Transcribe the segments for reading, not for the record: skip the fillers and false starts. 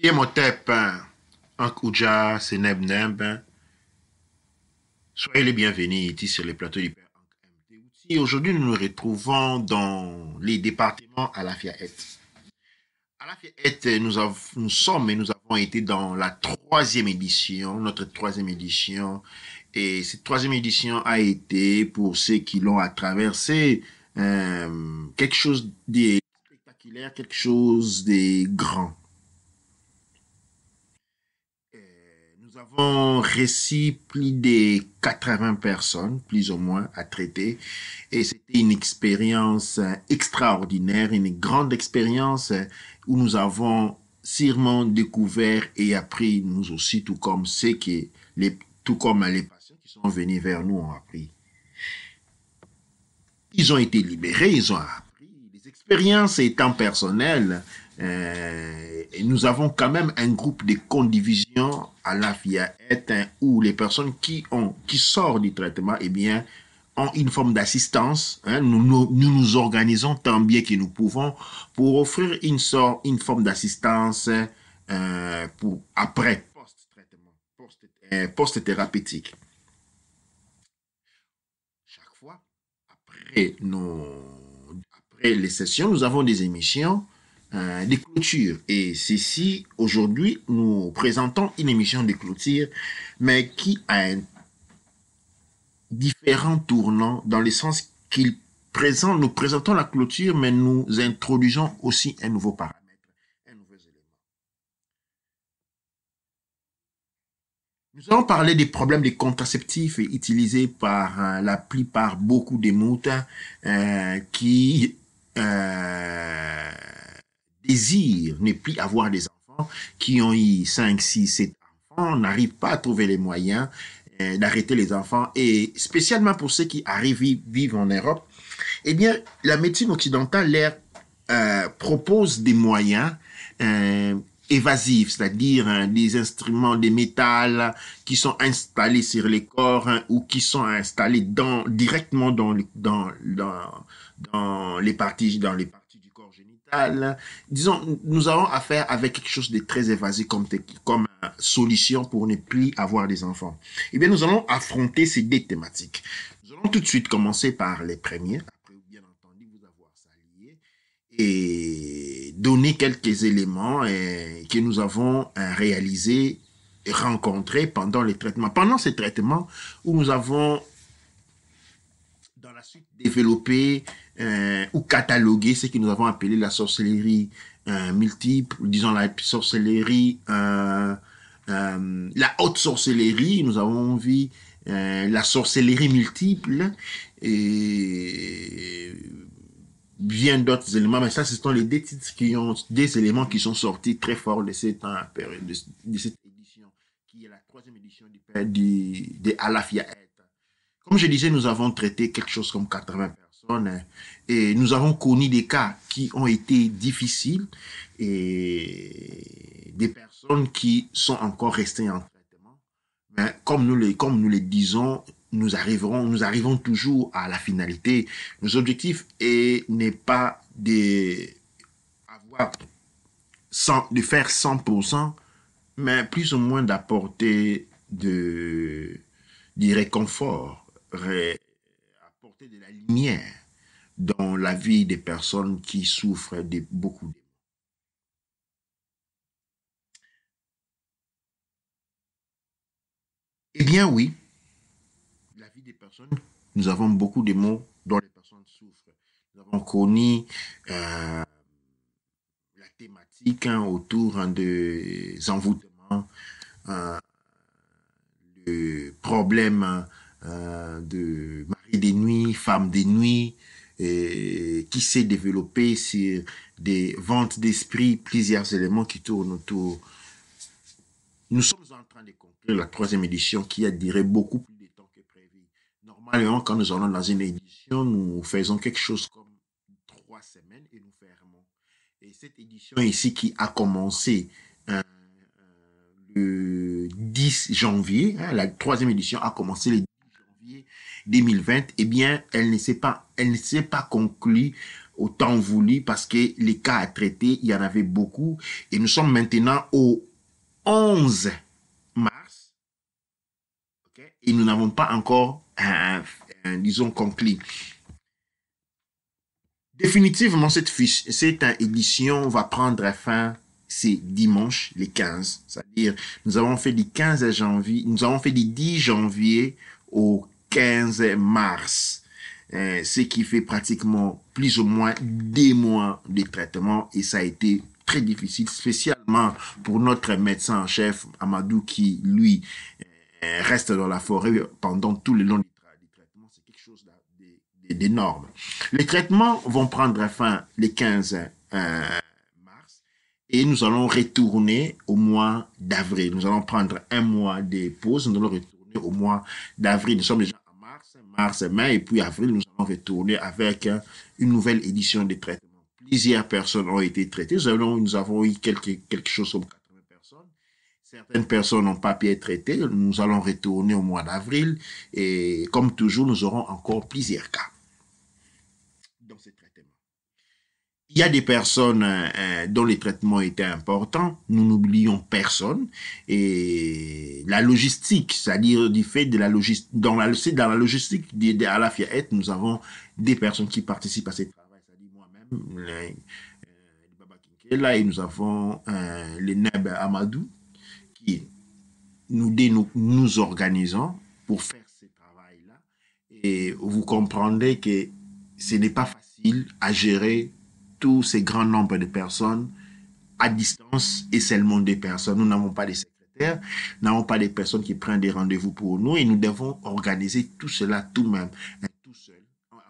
Imhotep, Ankouja, Seneb Neb, soyez les bienvenus ici sur les plateaux du Père MT. Aujourd'hui, nous nous retrouvons dans les départements à la Fiaette. À la Fiaette, nous sommes et nous avons été dans la troisième édition, notre troisième édition. Et cette troisième édition a été, pour ceux qui l'ont à traversé, quelque chose de spectaculaire, quelque chose de grand. Nous avons reçu plus de 80 personnes, plus ou moins, à traiter. Et c'était une expérience extraordinaire, une grande expérience où nous avons sûrement découvert et appris, nous aussi, tout comme tout comme les patients qui sont venus vers nous ont appris. Ils ont été libérés, ils ont appris. Les expériences étant personnelles, et nous avons quand même un groupe de condivision à la FIAET où les personnes qui sortent du traitement, eh bien, ont une forme d'assistance. Nous organisons tant bien que nous pouvons pour offrir une forme d'assistance pour après, post-traitement, post-thérapeutique. Chaque fois, après les sessions, nous avons des émissions, des clôtures. Et ceci, aujourd'hui, nous présentons une émission de clôture, mais qui a un différent tournant dans le sens nous présentons la clôture, mais nous introduisons aussi un nouveau paramètre, un nouveau élément. Nous allons parler des problèmes des contraceptifs utilisés par la plupart, beaucoup des moutons qui désirent ne plus avoir des enfants, qui ont eu 5, 6, 7 enfants, n'arrivent pas à trouver les moyens d'arrêter les enfants. Et spécialement pour ceux qui vivent en Europe, eh bien, la médecine occidentale propose des moyens évasifs, c'est-à-dire des instruments, des métals qui sont installés sur les corps ou qui sont installés directement dans les parties du corps génital. Disons, nous avons affaire avec quelque chose de très évasif comme solution pour ne plus avoir des enfants. Eh bien, nous allons affronter ces deux thématiques. Nous allons tout de suite commencer par les premiers, après bien entendu vous avoir salué et donner quelques éléments que nous avons réalisés et rencontrés pendant les traitements. Pendant ces traitements où nous avons dans la suite développé ou catalogué ce que nous avons appelé la sorcellerie multiple, disons la sorcellerie, la haute sorcellerie, nous avons vu la sorcellerie multiple et bien d'autres éléments, mais ça, ce sont les deux titres des éléments qui sont sortis très forts de cette période, de cette édition, qui est la troisième édition de Alafia. Comme je disais, nous avons traité quelque chose comme 80 personnes et nous avons connu des cas qui ont été difficiles et des personnes qui sont encore restées en traitement. Mais comme nous les disons, nous arrivons toujours à la finalité. Nos objectifs n'est pas avoir de faire 100%, mais plus ou moins d'apporter du réconfort, apporter de la lumière dans la vie des personnes qui souffrent de beaucoup de... Eh bien oui, la vie des personnes, nous avons beaucoup de mots dont les personnes souffrent. Nous avons connu la thématique autour des envoûtements, euh, le problème de mari des nuits, femme des nuits, qui s'est développé sur des ventes d'esprit, plusieurs éléments qui tournent autour. Nous sommes en train de conclure la troisième édition qui a duré beaucoup plus de temps que prévu. Normalement, quand nous allons dans une édition, nous faisons quelque chose comme 3 semaines et nous fermons. Et cette édition ici qui a commencé le 10 janvier, la troisième édition a commencé le 10 janvier 2020, eh bien, elle ne s'est pas conclue au temps voulu parce que les cas à traiter, il y en avait beaucoup. Et nous sommes maintenant au 11 mars, okay, et nous n'avons pas encore, disons, conclu. Définitivement, cette édition va prendre fin c'est dimanche, les 15. C'est-à-dire, nous avons fait du 15 janvier, nous avons fait du 10 janvier au 15 mars. Ce qui fait pratiquement plus ou moins des mois de traitement et ça a été très difficile, spécialement pour notre médecin en chef, Amadou, qui, lui, reste dans la forêt pendant tout le long du traitement. C'est quelque chose d'énorme. Les traitements vont prendre fin le 15 mars et nous allons retourner au mois d'avril. Nous allons prendre un mois de pause, nous allons retourner au mois d'avril. Nous sommes déjà mars, mai, et puis avril, nous allons retourner avec une nouvelle édition des traitements. Plusieurs personnes ont été traitées. Nous avons eu quelque chose comme 80 personnes. Certaines personnes n'ont pas pu être traitées. Nous allons retourner au mois d'avril et comme toujours, nous aurons encore plusieurs cas dans ces traitements. Il y a des personnes dont les traitements étaient importants. Nous n'oublions personne. Et la logistique, c'est-à-dire du fait de la logistique, dans la logistique à la FIAET, nous avons des personnes qui participent à ce travail. C'est-à-dire moi-même, Baba Kinkela, et nous avons le Neb Amadou, qui nous organisons pour faire ce travail-là. Et vous comprendrez que ce n'est pas facile à gérer tous ces grands nombres de personnes à distance et seulement des personnes. Nous n'avons pas de secrétaires, nous n'avons pas de personnes qui prennent des rendez-vous pour nous et nous devons organiser tout cela tout même, tout seul,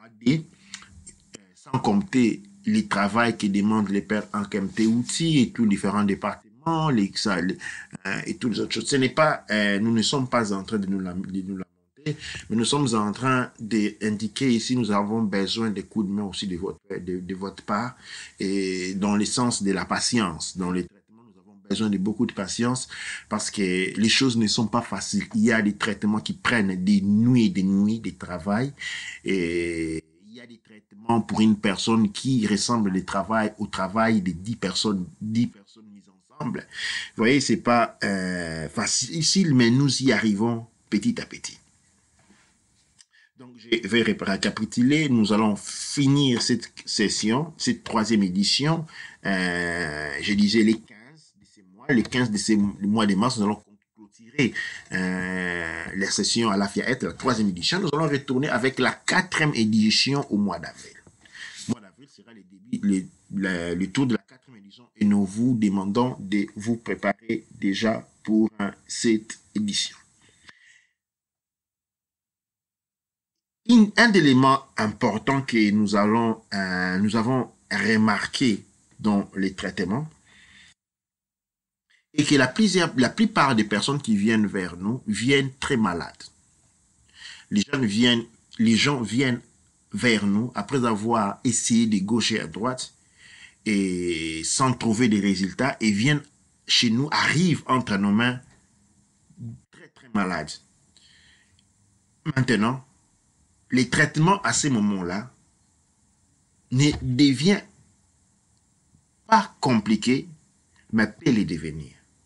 sans compter les travail que demandent les pères en KMT outils et tous les différents départements, et toutes les autres choses. Ce n'est pas, nous ne sommes pas en train de nous la monter, mais nous sommes en train d'indiquer ici, nous avons besoin des coups de main aussi de votre part, et dans le sens de la patience. Dans les traitements, nous avons besoin de beaucoup de patience parce que les choses ne sont pas faciles. Il y a des traitements qui prennent des nuits de travail et il y a des traitements pour une personne qui ressemble au travail de 10 personnes mises ensemble. Vous voyez, c'est pas facile, mais nous y arrivons petit à petit. Donc, je vais récapituler. Nous allons finir cette session, cette troisième édition. Je disais les 15 de ces mois. Les 15 de ces mois de mars, nous allons clôturer la session à la FIAET, la troisième édition. Nous allons retourner avec la quatrième édition au mois d'avril. Le mois d'avril sera le tour de la quatrième édition et nous vous demandons de vous préparer déjà pour cette édition. Un élément important que nous avons remarqué dans les traitements est que la plupart des personnes qui viennent vers nous viennent très malades. Les gens viennent vers nous après avoir essayé de gauche et à droite et sans trouver des résultats et viennent chez nous, arrivent entre nos mains très très malades. Maintenant, les traitements à ces moments-là ne deviennent pas compliqués, mais peut les devenir.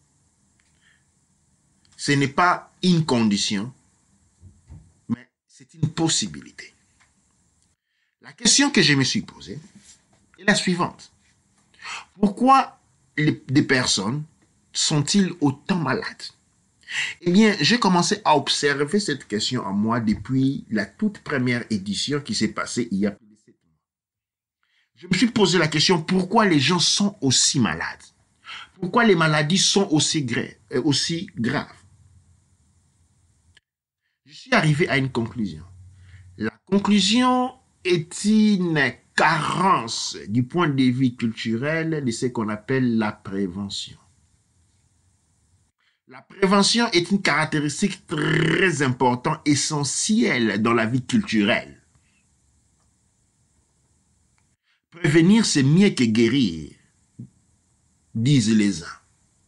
Ce n'est pas une condition, mais c'est une possibilité. La question que je me suis posée est la suivante. Pourquoi des personnes sont-ils autant malades? Eh bien, j'ai commencé à observer cette question en moi depuis la toute première édition qui s'est passée il y a plus de 7 mois. Je me suis posé la question, pourquoi les gens sont aussi malades? Pourquoi les maladies sont aussi graves? Je suis arrivé à une conclusion. La conclusion est une carence du point de vue culturel de ce qu'on appelle la prévention. La prévention est une caractéristique très importante, essentielle dans la vie culturelle. Prévenir, c'est mieux que guérir, disent les uns.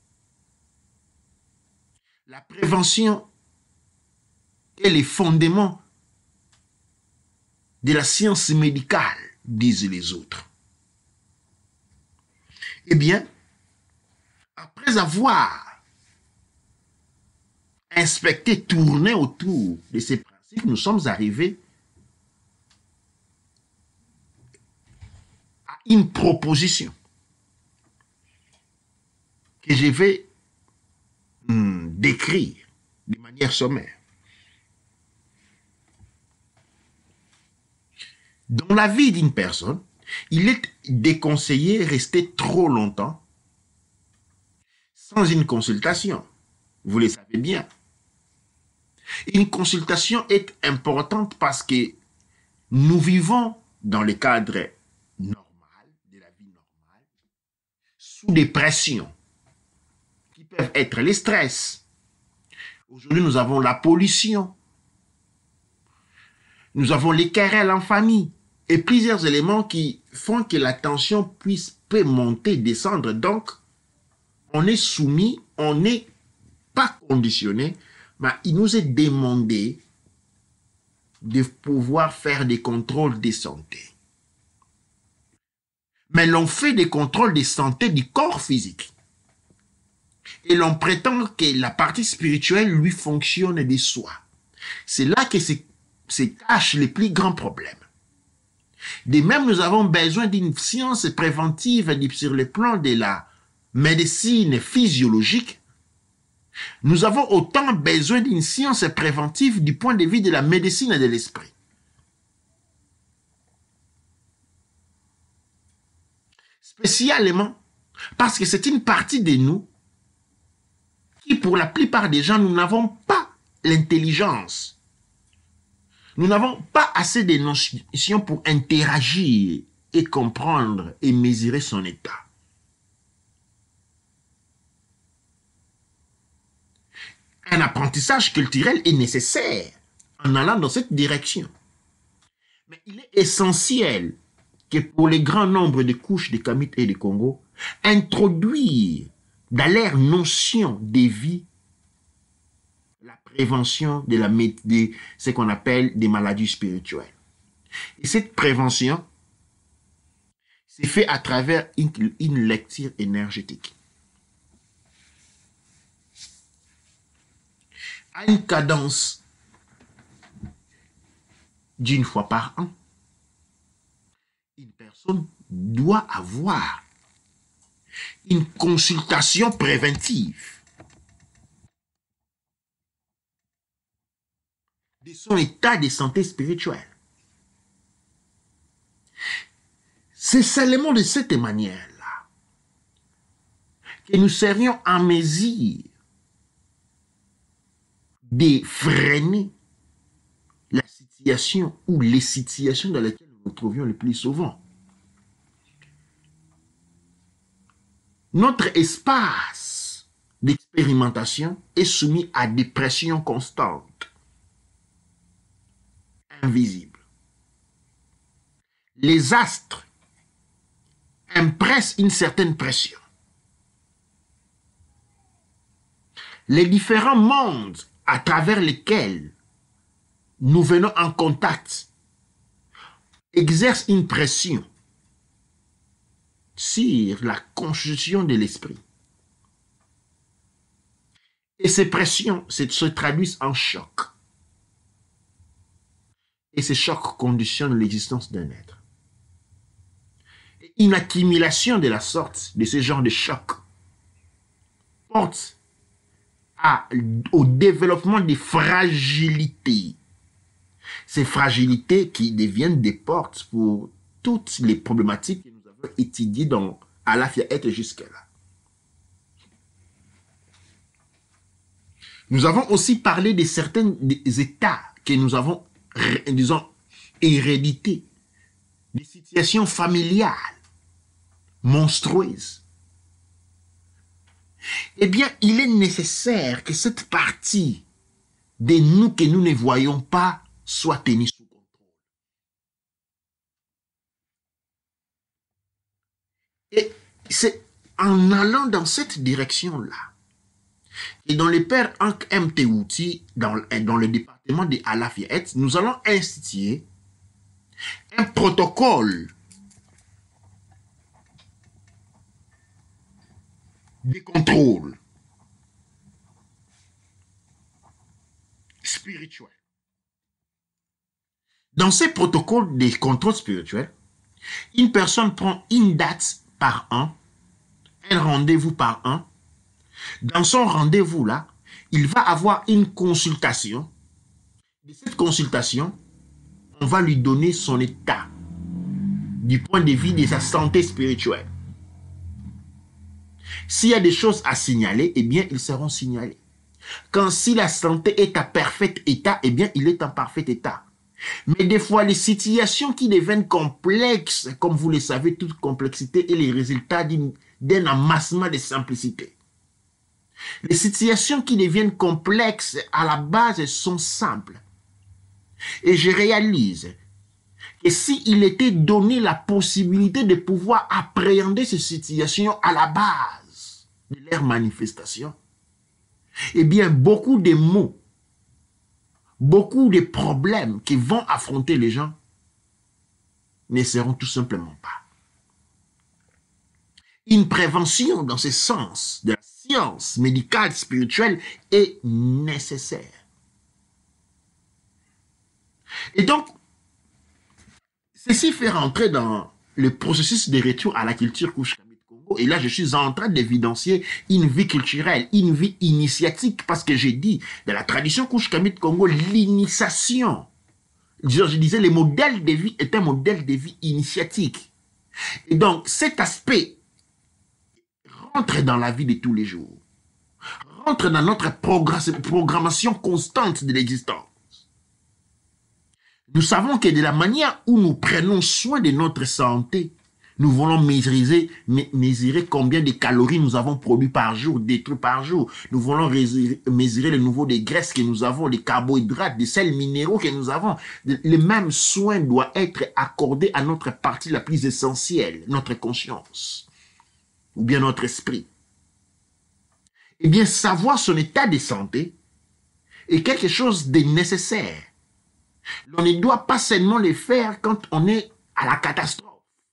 La prévention est le fondement de la science médicale disent les autres. Eh bien, après avoir inspecté, tourné autour de ces principes, nous sommes arrivés à une proposition que je vais décrire de manière sommaire. Dans la vie d'une personne, il est déconseillé de rester trop longtemps sans une consultation. Vous le savez bien. Une consultation est importante parce que nous vivons dans le cadre normal, de la vie normale, sous des pressions qui peuvent être les stress. Aujourd'hui, nous avons la pollution. Nous avons les querelles en famille et plusieurs éléments qui font que la tension peut monter, descendre. Donc, on est soumis, on n'est pas conditionné, mais il nous est demandé de pouvoir faire des contrôles de santé. Mais l'on fait des contrôles de santé du corps physique. Et l'on prétend que la partie spirituelle lui fonctionne de soi. C'est là que se cachent les plus grands problèmes. De même, nous avons besoin d'une science préventive sur le plan de la médecine physiologique. Nous avons autant besoin d'une science préventive du point de vue de la médecine de l'esprit. Spécialement parce que c'est une partie de nous qui, pour la plupart des gens, nous n'avons pas l'intelligence. Nous n'avons pas assez de notions pour interagir et comprendre et mesurer son état. Un apprentissage culturel est nécessaire en allant dans cette direction. Mais il est essentiel que pour les grands nombres de couches de Kamit et de Congo, introduire dans leur notion de vie la prévention de ce qu'on appelle des maladies spirituelles. Et cette prévention c'est fait à travers une lecture énergétique. À une cadence d'une fois par an, une personne doit avoir une consultation préventive de son état de santé spirituelle. C'est seulement de cette manière-là que nous serions en mesure de freiner la situation ou les situations dans lesquelles nous nous trouvions le plus souvent. Notre espace d'expérimentation est soumis à des pressions constantes, invisibles. Les astres impressent une certaine pression. Les différents mondes à travers lesquels nous venons en contact exercent une pression sur la constitution de l'esprit. Et ces pressions se traduisent en choc. Et ces chocs conditionnent l'existence d'un être. Une accumulation de la sorte, de ce genre de choc, porte au développement des fragilités. Ces fragilités qui deviennent des portes pour toutes les problématiques que nous avons étudiées dans Alafia être jusque-là. Nous avons aussi parlé de certains des états que nous avons, disons, héredités, des situations familiales monstrueuses. Eh bien, il est nécessaire que cette partie de nous que nous ne voyons pas soit tenue sous contrôle. Et c'est en allant dans cette direction-là, et dans les pères Ankh Mtouti, dans le département de Alafia, nous allons instituer un protocole des contrôles spirituels. Dans ces protocoles des contrôles spirituels, une personne prend une date par an, un rendez-vous par an. Dans son rendez-vous-là, il va avoir une consultation. De cette consultation, on va lui donner son état du point de vue de sa santé spirituelle. S'il y a des choses à signaler, eh bien, ils seront signalés. Quand si la santé est à parfait état, eh bien, il est en parfait état. Mais des fois, les situations qui deviennent complexes, comme vous le savez, toute complexité est le résultat d'un amassement de simplicité. Les situations qui deviennent complexes, à la base, sont simples. Et je réalise que s'il était donné la possibilité de pouvoir appréhender ces situations à la base de leur manifestation, eh bien, beaucoup de mots, beaucoup de problèmes qui vont affronter les gens ne seront tout simplement pas. Une prévention dans ce sens de la science médicale, spirituelle est nécessaire. Et donc, ceci fait rentrer dans le processus de retour à la culture Kouch-Kamit-Congo. Et là, je suis en train d'évidencier une vie culturelle, une vie initiatique, parce que j'ai dit, dans la tradition Kouch-Kamit-Congo, l'initiation, je disais, le modèle de vie est un modèle de vie initiatique. Et donc, cet aspect rentre dans la vie de tous les jours, rentre dans notre programmation constante de l'existence. Nous savons que de la manière où nous prenons soin de notre santé, nous voulons mesurer combien de calories nous avons produit par jour, détruit par jour. Nous voulons mesurer le niveau des graisses que nous avons, des carbohydrates, des sels minéraux que nous avons. Le même soin doit être accordé à notre partie la plus essentielle, notre conscience, ou bien notre esprit. Eh bien, savoir son état de santé est quelque chose de nécessaire. On ne doit pas seulement le faire quand on est à la catastrophe.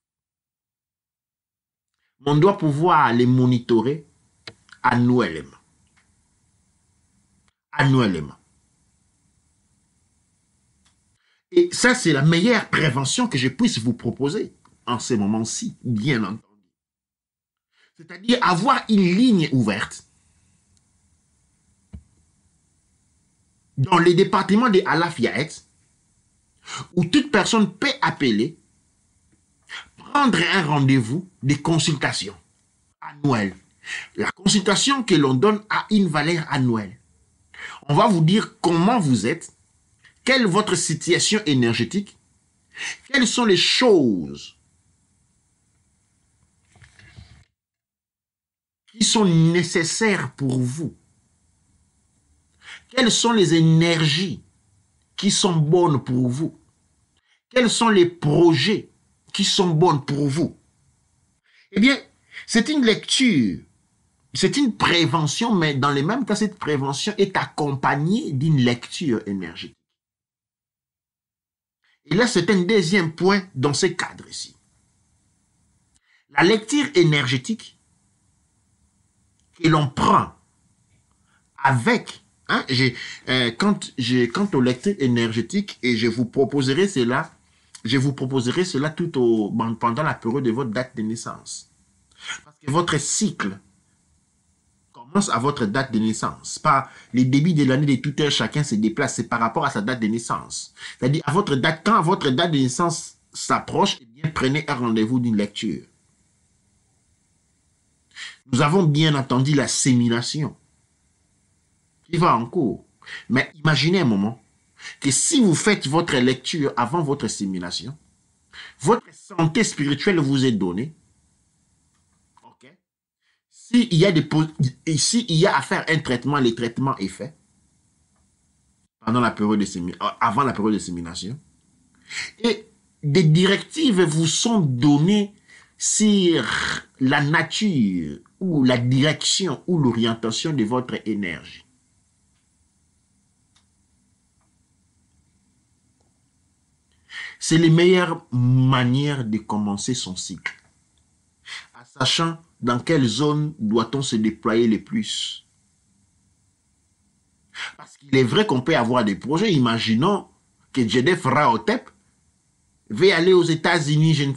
On doit pouvoir les monitorer annuellement. Annuellement. Et ça, c'est la meilleure prévention que je puisse vous proposer en ce moment-ci, bien entendu. C'est-à-dire avoir une ligne ouverte dans les départements de Alafiaet, où toute personne peut appeler, prendre un rendez-vous de consultation annuelle. La consultation que l'on donne a une valeur annuelle. On va vous dire comment vous êtes, quelle est votre situation énergétique, quelles sont les choses qui sont nécessaires pour vous, quelles sont les énergies qui sont bonnes pour vous, quels sont les projets qui sont bons pour vous. Eh bien, c'est une lecture, c'est une prévention, mais dans les mêmes cas, cette prévention est accompagnée d'une lecture énergétique. Et là, c'est un deuxième point dans ce cadre-ci. La lecture énergétique que l'on prend avec, quant aux lectures énergétiques, et je vous proposerai cela pendant la période de votre date de naissance. Parce que votre cycle commence à votre date de naissance. Pas les débuts de l'année de tout heure, chacun se déplace, c'est par rapport à sa date de naissance. C'est-à-dire, quand votre date de naissance s'approche, eh bien, prenez un rendez-vous d'une lecture. Nous avons bien entendu la sémination qui va en cours. Mais imaginez un moment que si vous faites votre lecture avant votre sémination, votre santé spirituelle vous est donnée. OK? S'il y a à faire un traitement, le traitement est fait pendant la période de avant la période de sémination. Et des directives vous sont données sur la nature ou la direction ou l'orientation de votre énergie. C'est les meilleures manières de commencer son cycle, en sachant dans quelle zone doit-on se déployer le plus? Parce qu'il est vrai qu'on peut avoir des projets. Imaginons que Jedef Rahotep veuille aller aux États-Unis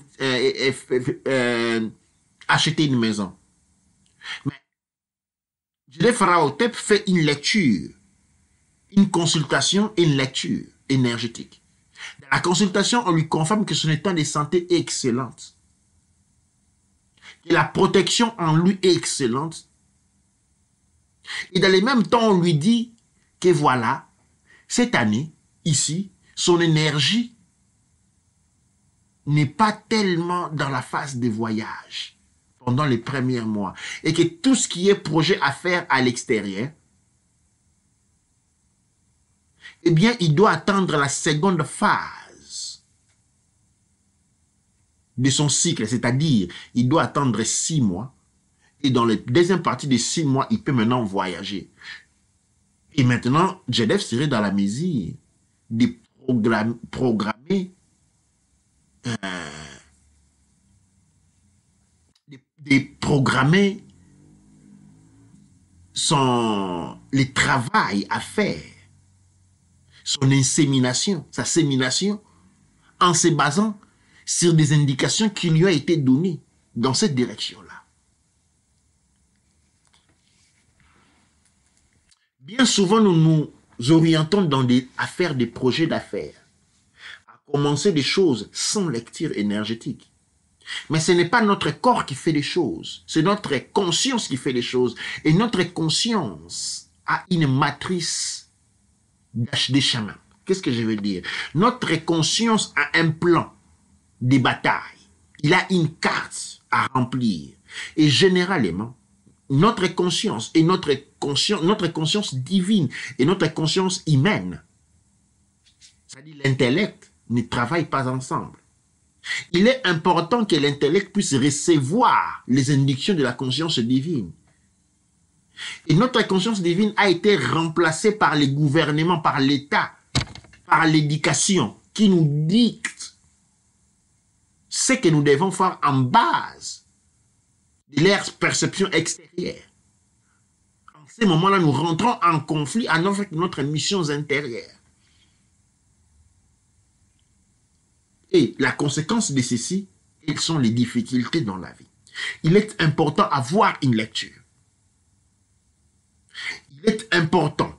acheter une maison. Mais Jedef Rahotep fait une lecture, une consultation et une lecture énergétique. Dans la consultation, on lui confirme que son état de santé est excellent. Que la protection en lui est excellente. Et dans le même temps, on lui dit que voilà, cette année, ici, son énergie n'est pas tellement dans la phase de voyage pendant les premiers mois. Et que tout ce qui est projet à faire à l'extérieur, eh bien, il doit attendre la seconde phase de son cycle, c'est-à-dire, il doit attendre 6 mois. Et dans la deuxième partie des 6 mois, il peut maintenant voyager. Et maintenant, Jedef serait dans la mesure de programmer le travail à faire, son insémination, sa sémination, en se basant sur des indications qui lui ont été données dans cette direction-là. Bien souvent, nous nous orientons à faire des projets d'affaires, à commencer des choses sans lecture énergétique. Mais ce n'est pas notre corps qui fait les choses, c'est notre conscience qui fait les choses. Et notre conscience a une matrice des chamans. Qu'est-ce que je veux dire? Notre conscience a un plan de bataille. Il a une carte à remplir. Et généralement, notre conscience et notre conscience divine et notre conscience humaine, c'est-à-dire l'intellect, ne travaillent pas ensemble. Il est important que l'intellect puisse recevoir les indications de la conscience divine. Et notre conscience divine a été remplacée par les gouvernements, par l'État, par l'éducation, qui nous dicte ce que nous devons faire en base de leur perception extérieure. En ce moment-là, nous rentrons en conflit avec notre mission intérieure. Et la conséquence de ceci, quelles sont les difficultés dans la vie? Il est important d'avoir une lecture. Il est important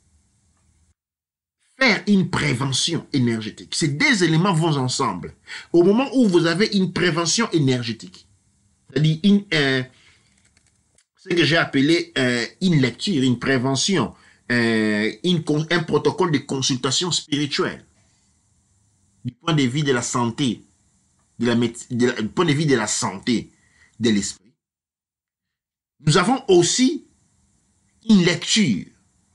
faire une prévention énergétique. Ces deux éléments vont ensemble. Au moment où vous avez une prévention énergétique, c'est-à-dire ce que j'ai appelé une lecture, une prévention, un protocole de consultation spirituelle, du point de vue de la santé, du point de vue de la santé de l'esprit. Nous avons aussi une lecture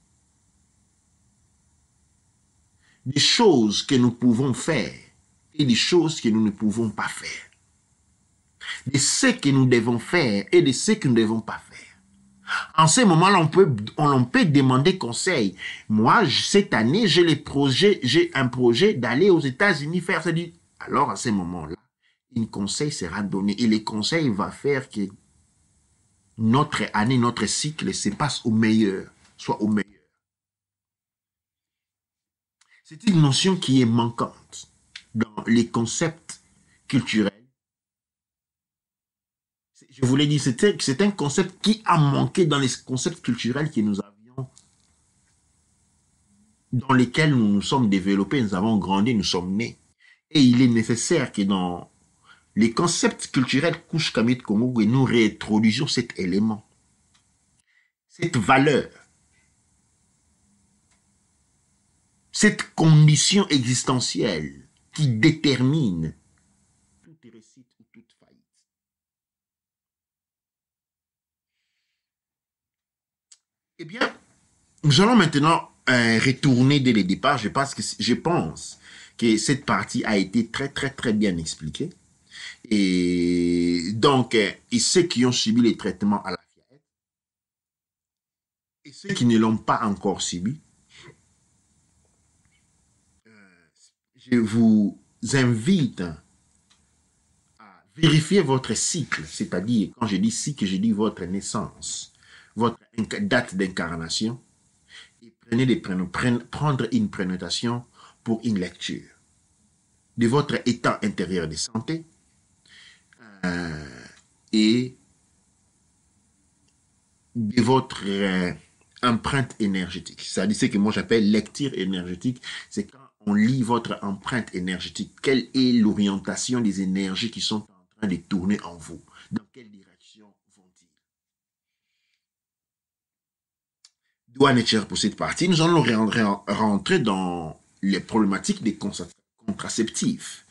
des choses que nous pouvons faire et des choses que nous ne pouvons pas faire. De ce que nous devons faire et de ce que nous ne devons pas faire. En ce moment-là, on peut demander conseil. Moi, cette année, j'ai un projet d'aller aux États-Unis faire ça. Alors, à ce moment-là, un conseil sera donné. Et le conseil va faire que notre année, notre cycle se passe au meilleur, soit au meilleur. C'est une notion qui est manquante dans les concepts culturels. Je vous l'ai dit, c'est un concept qui a manqué dans les concepts culturels que nous avions, dans lesquels nous nous sommes développés, nous avons grandi, nous sommes nés. Et il est nécessaire que dans les concepts culturels Kush Kamit Kongo, nous réintroduisions cet élément, cette valeur, cette condition existentielle qui détermine toute réussite ou toute faillite. Eh bien, nous allons maintenant retourner dès le départ. Je pense que cette partie a été très, très, très bien expliquée. Et donc, et ceux qui ont subi les traitements à la FIAET, et ceux qui ne l'ont pas encore subi, je vous invite à Vérifiez votre cycle, c'est-à-dire, quand je dis cycle, je dis votre naissance, votre date d'incarnation, et prendre une prénotation pour une lecture de votre état intérieur de santé et de votre empreinte énergétique. C'est-à-dire ce que moi j'appelle lecture énergétique, c'est quand on lit votre empreinte énergétique. Quelle est l'orientation des énergies qui sont en train de tourner en vous? Dans quelle direction vont-ils? Douane cher pour cette partie. Nous allons rentrer dans les problématiques des contraceptifs.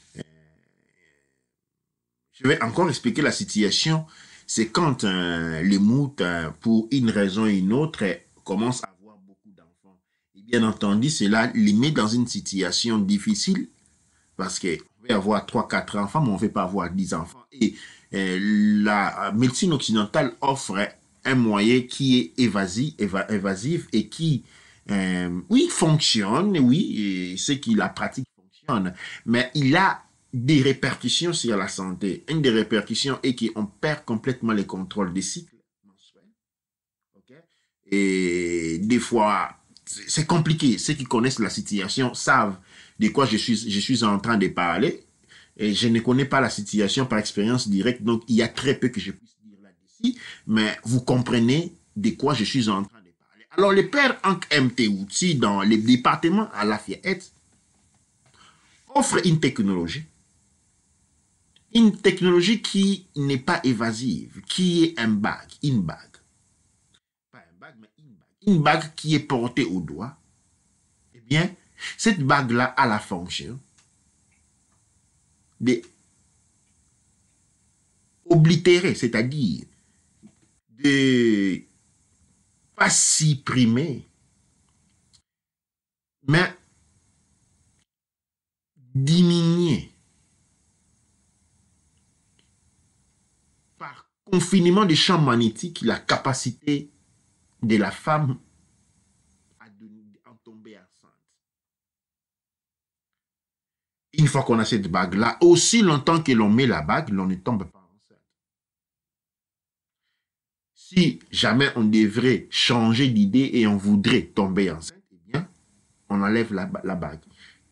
Je vais encore expliquer la situation. C'est quand les moutes, pour une raison ou une autre, commencent à avoir beaucoup d'enfants. Et bien entendu, cela les met dans une situation difficile parce qu'on veut avoir 3, 4 enfants, mais on ne veut pas avoir 10 enfants. Et la médecine occidentale offre un moyen qui est évasif et qui, oui, fonctionne, oui, et ce qui la pratique fonctionne, mais il a des répercussions sur la santé. Une des répercussions est qu'on perd complètement le contrôle des cycles menstruels. Okay? Et des fois, c'est compliqué. Ceux qui connaissent la situation savent de quoi je suis en train de parler. Et je ne connais pas la situation par expérience directe, donc il y a très peu que je puisse dire là-dessus, mais vous comprenez de quoi je suis en train de parler. Alors, les pères en MT dans les départements à Lafayette offrent une technologie qui n'est pas évasive, qui est une bague. Pas un bague, mais une bague. Une bague qui est portée au doigt. Eh bien, cette bague-là a la fonction d'oblitérer, c'est-à-dire de pas supprimer, mais diminuer par confinement des champs magnétiques la capacité de la femme à en tomber enceinte. Une fois qu'on a cette bague-là, aussi longtemps que l'on met la bague, l'on ne tombe pas enceinte. Si jamais on devrait changer d'idée et on voudrait tomber enceinte, eh bien, on enlève la bague.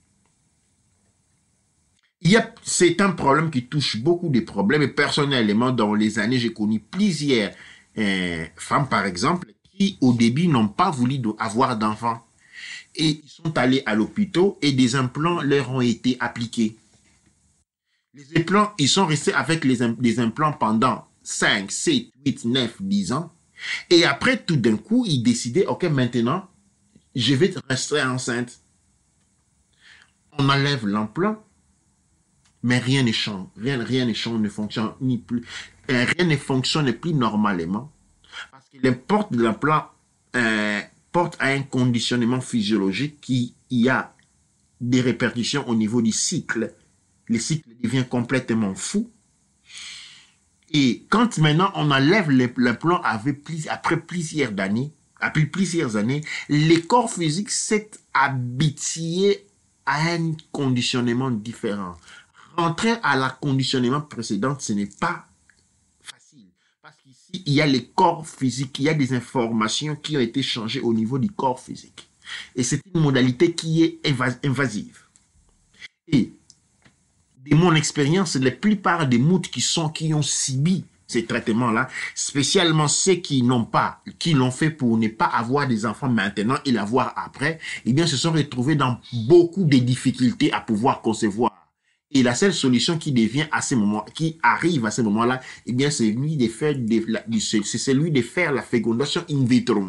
C'est un problème qui touche beaucoup de problèmes. Et personnellement, dans les années, j'ai connu plusieurs femmes, par exemple, qui, au début, n'ont pas voulu avoir d'enfants. Et ils sont allés à l'hôpital et des implants leur ont été appliqués. Les implants, ils sont restés avec les implants pendant 5, 7, 8, 9, 10 ans. Et après, tout d'un coup, ils décidaient, OK, maintenant, je vais rester enceinte. On enlève l'implant, mais rien ne change. Rien ne change, ne fonctionne ni plus. Rien ne fonctionne plus normalement. Parce que l'importe de l'implant porte à un conditionnement physiologique qui y a des répercussions au niveau du cycle. Le cycle devient complètement fou. Et quand maintenant on enlève l'implant après plusieurs années, le corps physique s'est habitué à un conditionnement différent. Rentrer à la conditionnement précédent, ce n'est pas facile. Parce qu'ici, il y a les corps physiques, il y a des informations qui ont été changées au niveau du corps physique. Et c'est une modalité qui est invasive. Et de mon expérience, la plupart des moutes qui ont subi ces traitements-là, spécialement ceux qui l'ont fait pour ne pas avoir des enfants maintenant et l'avoir après, eh bien, se sont retrouvés dans beaucoup de difficultés à pouvoir concevoir. Et la seule solution qui arrive à ce moment-là, eh bien, c'est celui de faire la fécondation in vitro.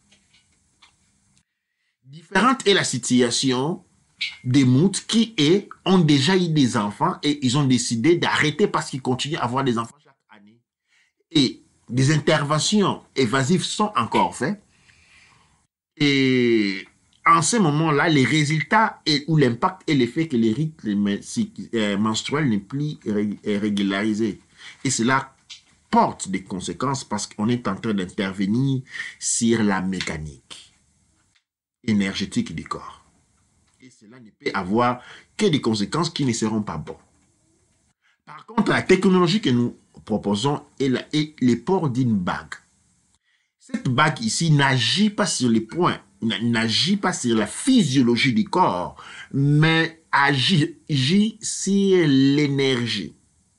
Différente est la situation des moutes qui ont déjà eu des enfants et ils ont décidé d'arrêter parce qu'ils continuent à avoir des enfants chaque année. Et des interventions évasives sont encore faites. Et en ce moment-là, les résultats ou l'impact est l'effet que les rythmes menstruels n'est plus régularisé. Et cela porte des conséquences parce qu'on est en train d'intervenir sur la mécanique énergétique du corps. Et cela ne peut avoir que des conséquences qui ne seront pas bonnes. Par contre, la technologie que nous proposons est les ports d'une bague. Cette bague ici n'agit pas sur les points, n'agit pas sur la physiologie du corps, mais agit sur l'énergie.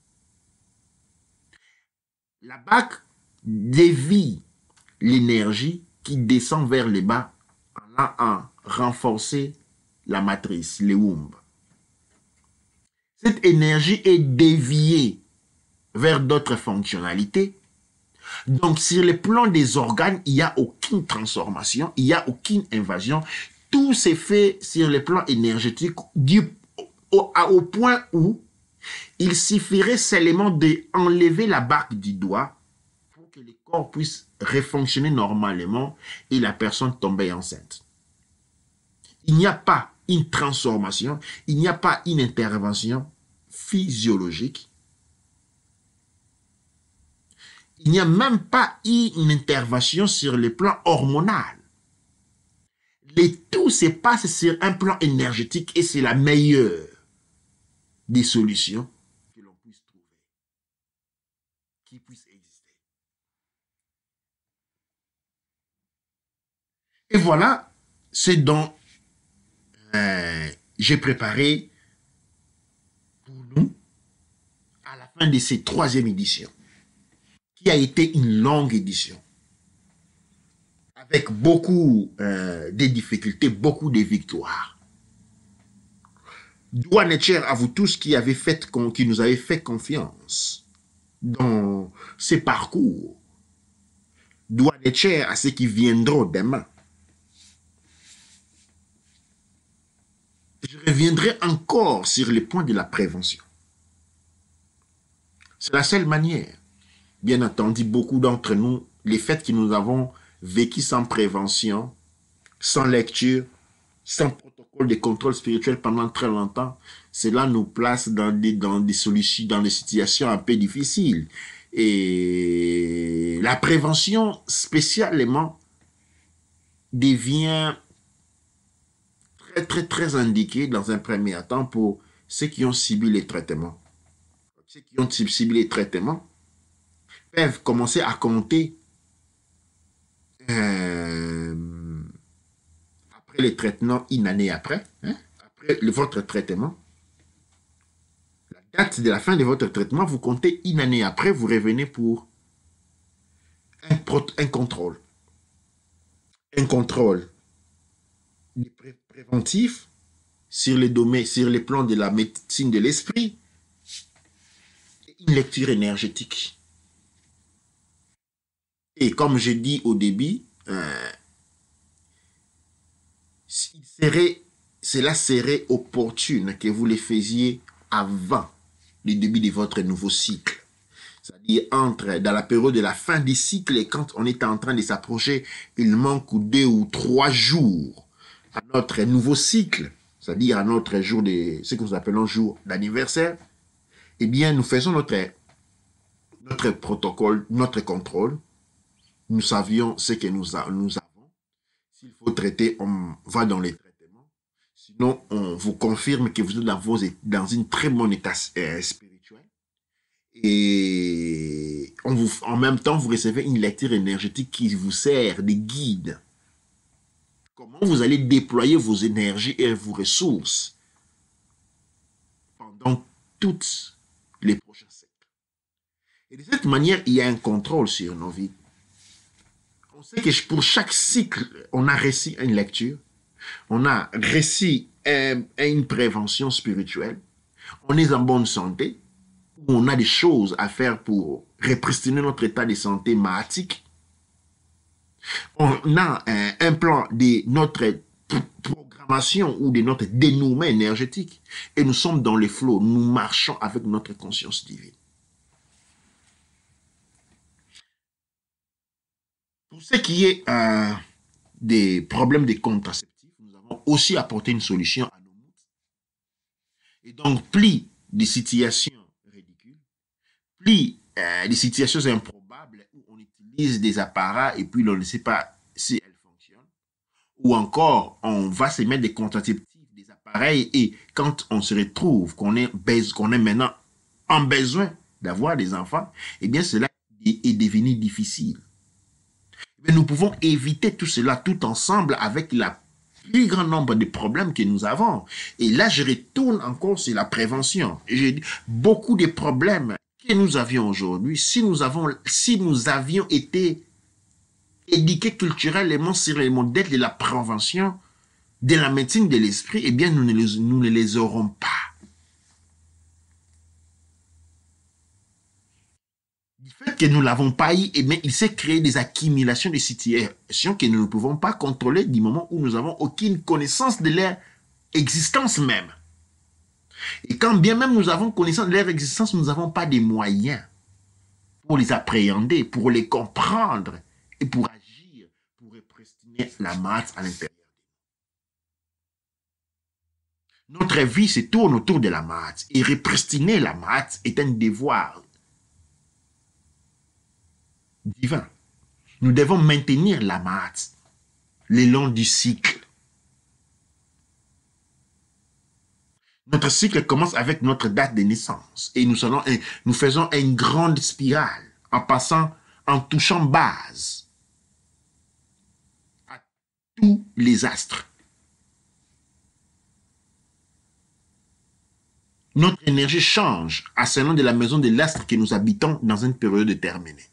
La bague dévie l'énergie qui descend vers le bas en allant renforcer la matrice, les womb. Cette énergie est déviée vers d'autres fonctionnalités. Donc, sur le plan des organes, il n'y a aucune transformation, il n'y a aucune invasion. Tout s'est fait sur le plan énergétique au point où il suffirait seulement d'enlever la bague du doigt pour que le corps puisse refonctionner normalement et la personne tomber enceinte. Il n'y a pas une transformation, il n'y a pas une intervention physiologique. Il n'y a même pas une intervention sur le plan hormonal. Le tout se passe sur un plan énergétique et c'est la meilleure des solutions que l'on puisse trouver, qui puisse exister. Et voilà ce dont j'ai préparé pour nous à la fin de cette 3e édition, qui a été une longue édition, avec beaucoup de difficultés, beaucoup de victoires. Doigt Netcher à vous tous qui nous avez fait confiance dans ces parcours. Doigt Netcher à ceux qui viendront demain. Je reviendrai encore sur le point de la prévention. C'est la seule manière. Bien entendu, beaucoup d'entre nous, les faits que nous avons vécu sans prévention, sans lecture, sans protocole de contrôle spirituel pendant très longtemps, cela nous place dans des solutions, dans des situations un peu difficiles. Et la prévention, spécialement, devient très indiquée dans un premier temps pour ceux qui ont subi les traitements. Ceux qui ont subi les traitements peuvent commencer à compter après les traitements, une année après, après votre traitement, la date de la fin de votre traitement, vous comptez une année après, vous revenez pour un contrôle. Un contrôle préventif sur les domaines, sur les plans de la médecine de l'esprit, une lecture énergétique. Et comme j'ai dit au début, cela serait opportune que vous les faisiez avant le début de votre nouveau cycle. C'est-à-dire dans la période de la fin du cycle et quand on est en train de s'approcher, il manque 2 ou 3 jours à notre nouveau cycle, c'est-à-dire à notre jour ce que nous appelons jour d'anniversaire, eh bien, nous faisons notre protocole, notre contrôle. Nous savions ce que nous avons. S'il faut traiter, on va dans les traitements. Sinon, on vous confirme que vous êtes dans une très bonne état spirituel. Et en même temps, vous recevez une lecture énergétique qui vous sert de guide. Comment vous allez déployer vos énergies et vos ressources pendant toutes les prochains siècles. Et de cette manière, il y a un contrôle sur nos vies. On sait que pour chaque cycle, on a réussi une lecture, on a réussi une prévention spirituelle, on est en bonne santé, on a des choses à faire pour repristiner notre état de santé mahatique. On a un plan de notre programmation ou de notre dénouement énergétique et nous sommes dans les flots, nous marchons avec notre conscience divine. Pour ce qui est des problèmes de contraceptifs, nous avons aussi apporté une solution à nos mots. Et donc, plus des situations ridicules, plus des situations improbables où on utilise des appareils et puis on ne sait pas si elles fonctionnent, ou encore on va se mettre des contraceptifs, des appareils, et quand on se retrouve qu'on est maintenant ont besoin d'avoir des enfants, eh bien cela est devenu difficile. Mais nous pouvons éviter tout cela tout ensemble avec le plus grand nombre de problèmes que nous avons. Et là, je retourne encore sur la prévention. J'ai dit, beaucoup de problèmes que nous avions aujourd'hui, si nous avions été éduqués culturellement sur les modèles de la prévention, de la médecine de l'esprit, eh bien, nous ne les aurons pas. Du fait que nous ne l'avons pas eu, eh bien, il s'est créé des accumulations de situations que nous ne pouvons pas contrôler du moment où nous n'avons aucune connaissance de leur existence même. Et quand bien même nous avons connaissance de leur existence, nous n'avons pas des moyens pour les appréhender, pour les comprendre et pour agir, pour réprimer la masse à l'intérieur. Notre vie se tourne autour de la masse et réprimer la masse est un devoir divin. Nous devons maintenir la masse le long du cycle. Notre cycle commence avec notre date de naissance et nous faisons une grande spirale en touchant base à tous les astres. Notre énergie change à selon de la maison de l'astre que nous habitons dans une période déterminée.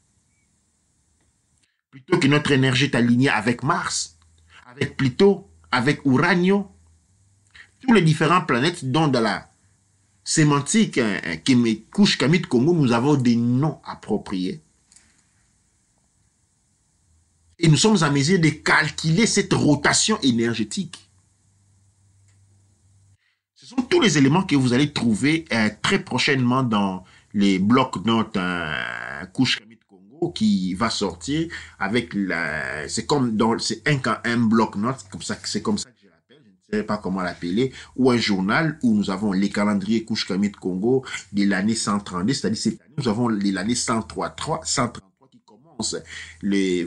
Plutôt que notre énergie est alignée avec Mars, avec Pluton, avec Uranio, tous les différentes planètes dont dans la sémantique qui me couche Kamit Congo, nous avons des noms appropriés. Et nous sommes en mesure de calculer cette rotation énergétique. Ce sont tous les éléments que vous allez trouver très prochainement dans les blocs-notes couche Kamit Congo qui va sortir avec la... C'est comme dans... C'est un bloc-notes, c'est comme ça que je l'appelle, je ne sais pas comment l'appeler, ou un journal où nous avons les calendriers couche Kamit Congo de l'année 132, c'est-à-dire cette année, nous avons l'année 133 qui commence le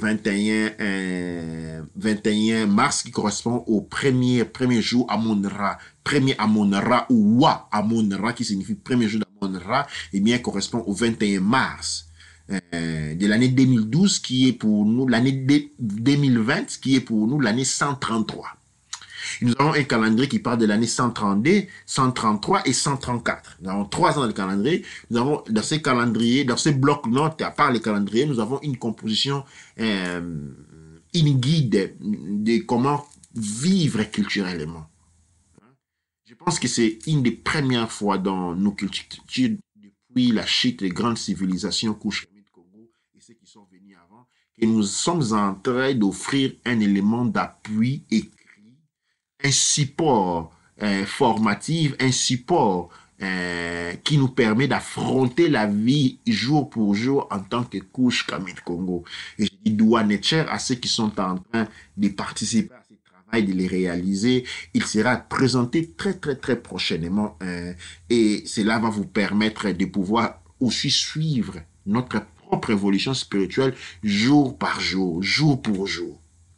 21 mars qui correspond au premier jour Amon-Ra, premier Amon-Ra ou Wa Amon-Ra qui signifie premier jour d'Amon-Ra, eh bien correspond au 21 mars de l'année 2012 qui est pour nous l'année 2020 qui est pour nous l'année 133. Nous avons un calendrier qui part de l'année 132, 133 et 134. Nous avons 3 ans de calendrier. Nous avons dans ces calendriers, dans ces blocs-notes, à part les calendriers, nous avons une composition, une guide de comment vivre culturellement. Je pense que c'est une des premières fois dans nos cultures, depuis la chute des grandes civilisations couche Kamit Congo et ceux qui sont venus avant, que nous sommes en train d'offrir un élément d'appui écrit, un support formatif, un support qui nous permet d'affronter la vie jour pour jour en tant que couche Kamit Congo. Et je dis doigt Netcher à ceux qui sont en train de participer à ce travail, de les réaliser. Il sera présenté très prochainement et cela va vous permettre de pouvoir aussi suivre notre propre évolution spirituelle jour par jour, jour pour jour.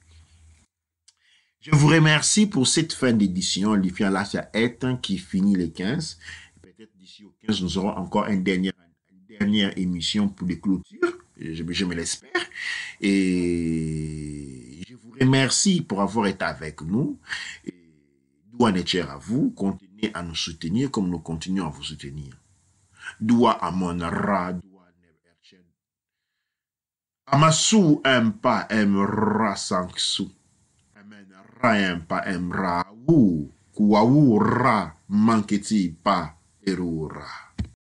Je vous remercie pour cette fin d'édition. L'IFIA là, ça est un qui finit les 15. Peut-être d'ici au 15, nous aurons encore une dernière émission pour les clôtures. Je me l'espère. Et je vous remercie pour avoir été avec nous. Doua Netcher à vous. Continuez à nous soutenir comme nous continuons à vous soutenir. Doua Amon Ra, Doua Neverchen. Amasu Mpa Mra Sanksu. Pa emra wu kuwa wu ra manketi pa erura.